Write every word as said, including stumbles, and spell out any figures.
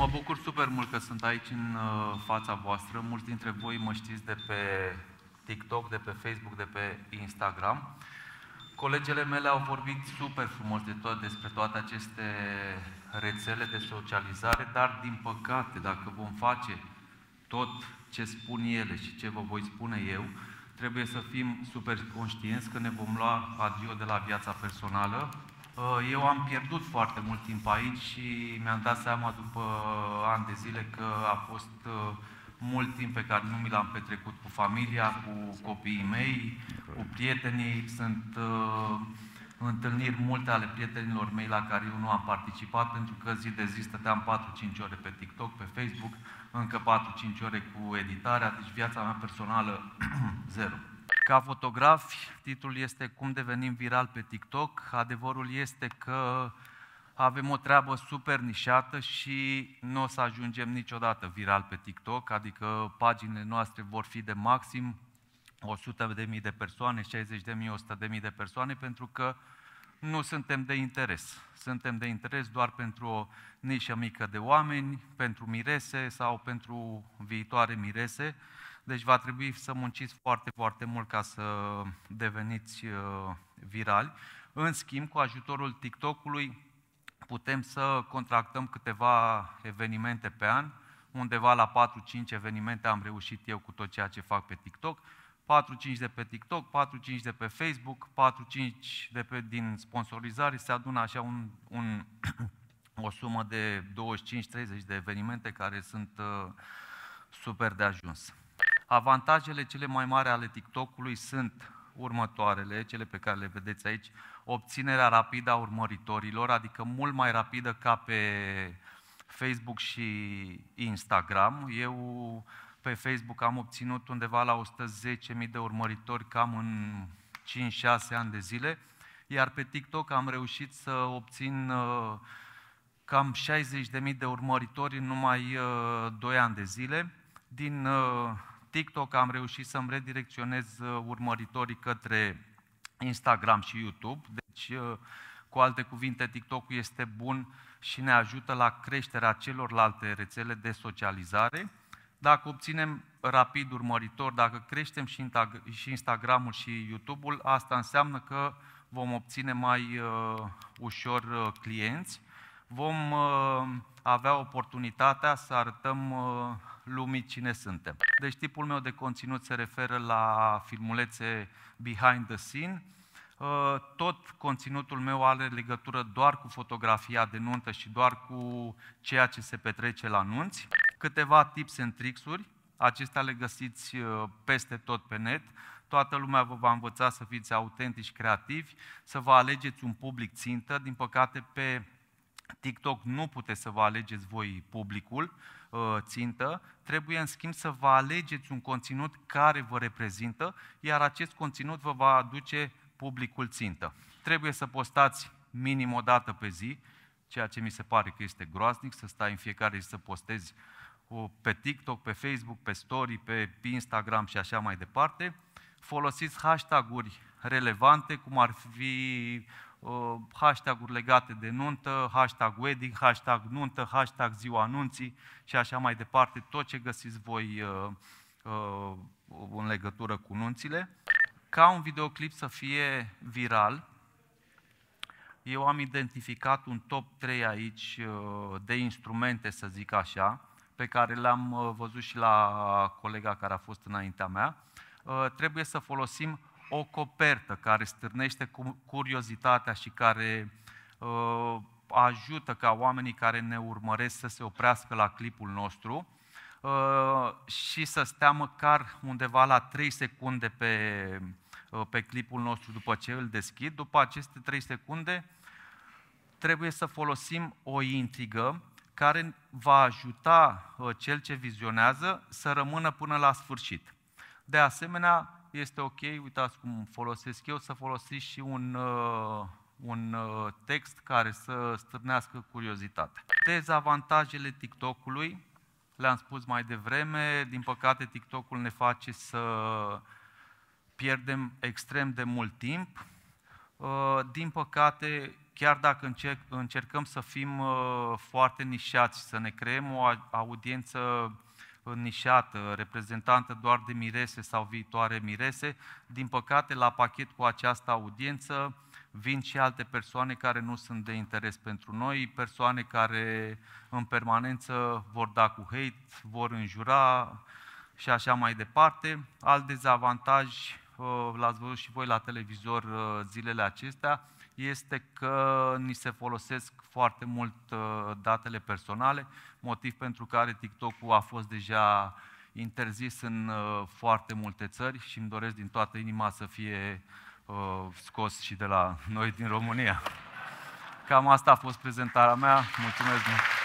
Mă bucur super mult că sunt aici în fața voastră. Mulți dintre voi mă știți de pe TikTok, de pe Facebook, de pe Instagram. Colegele mele au vorbit super frumos de tot, despre toate aceste rețele de socializare, dar din păcate, dacă vom face tot ce spun ele și ce vă voi spune eu, trebuie să fim super conștienți că ne vom lua adio de la viața personală. Eu am pierdut foarte mult timp aici și mi-am dat seama după ani de zile că a fost mult timp pe care nu mi l-am petrecut cu familia, cu copiii mei, cu prietenii. Sunt uh, întâlniri multe ale prietenilor mei la care eu nu am participat, pentru că zi de zi stăteam patru cinci ore pe TikTok, pe Facebook, încă patru cinci ore cu editarea, deci viața mea personală zero. Ca fotograf, titlul este Cum devenim viral pe TikTok. Adevărul este că avem o treabă super nișată și nu o să ajungem niciodată viral pe TikTok, adică paginile noastre vor fi de maxim o sută de mii de persoane, șaizeci de mii, o sută de mii de persoane, pentru că nu suntem de interes. Suntem de interes doar pentru o nișă mică de oameni, pentru mirese sau pentru viitoare mirese. Deci va trebui să munciți foarte, foarte mult ca să deveniți virali. În schimb, cu ajutorul TikTok-ului putem să contractăm câteva evenimente pe an. Undeva la patru cinci evenimente am reușit eu cu tot ceea ce fac pe TikTok. patru cinci de pe TikTok, patru cinci de pe Facebook, patru cinci de pe, din sponsorizare, se adună așa un, un, o sumă de douăzeci și cinci treizeci de evenimente care sunt uh, super de ajuns. Avantajele cele mai mari ale TikTok-ului sunt următoarele, cele pe care le vedeți aici: obținerea rapidă a urmăritorilor, adică mult mai rapidă ca pe Facebook și Instagram. Eu pe Facebook am obținut undeva la o sută zece mii de urmăritori cam în cinci șase ani de zile, iar pe TikTok am reușit să obțin uh, cam șaizeci de mii de urmăritori în numai uh, doi ani de zile. Din uh, TikTok am reușit să-mi redirecționez uh, urmăritorii către Instagram și YouTube. Deci, uh, cu alte cuvinte, TikTok-ul este bun și ne ajută la creșterea celorlalte rețele de socializare. Dacă obținem rapid urmăritori, dacă creștem și Instagram-ul și YouTube-ul, asta înseamnă că vom obține mai uh, ușor uh, clienți. Vom uh, avea oportunitatea să arătăm uh, lumii cine suntem. Deci tipul meu de conținut se referă la filmulețe behind the scene. Uh, tot conținutul meu are legătură doar cu fotografia de nuntă și doar cu ceea ce se petrece la nunți. Câteva tips and tricks-uri, acestea le găsiți uh, peste tot pe net. Toată lumea vă va învăța să fiți autentici, creativi, să vă alegeți un public țintă. Din păcate, pe TikTok nu puteți să vă alegeți voi publicul uh, țintă, trebuie în schimb să vă alegeți un conținut care vă reprezintă, iar acest conținut vă va aduce publicul țintă. Trebuie să postați minim o dată pe zi, ceea ce mi se pare că este groaznic, să stai în fiecare zi să postezi pe TikTok, pe Facebook, pe Story, pe Instagram și așa mai departe. Folosiți hashtag-uri relevante, cum ar fi uh, hashtag-uri legate de nuntă, hashtag wedding, hashtag nuntă, hashtag ziua anunții și așa mai departe, tot ce găsiți voi uh, uh, în legătură cu nunțile. Ca un videoclip să fie viral, eu am identificat un top trei aici uh, de instrumente, să zic așa, pe care le-am uh, văzut și la colega care a fost înaintea mea. Uh, trebuie să folosim o copertă care stârnește curiozitatea și care uh, ajută ca oamenii care ne urmăresc să se oprească la clipul nostru uh, și să stea măcar undeva la trei secunde pe, uh, pe clipul nostru după ce îl deschid. După aceste trei secunde trebuie să folosim o intrigă care va ajuta uh, cel ce vizionează să rămână până la sfârșit. De asemenea, este ok, uitați cum folosesc eu, să folosiți și un, uh, un uh, text care să stârnească curiozitatea. Dezavantajele TikTok-ului, le-am spus mai devreme, din păcate TikTok-ul ne face să pierdem extrem de mult timp. Uh, din păcate, chiar dacă încerc, încercăm să fim uh, foarte nișați și să ne creăm o audiență nișată, reprezentantă doar de mirese sau viitoare mirese, din păcate, la pachet cu această audiență vin și alte persoane care nu sunt de interes pentru noi, persoane care în permanență vor da cu hate, vor înjura și așa mai departe. Alt dezavantaj, l-ați văzut și voi la televizor zilele acestea, este că ni se folosesc foarte mult datele personale, motiv pentru care TikTok-ul a fost deja interzis în foarte multe țări și îmi doresc din toată inima să fie scos și de la noi din România. Cam asta a fost prezentarea mea. Mulțumesc mult!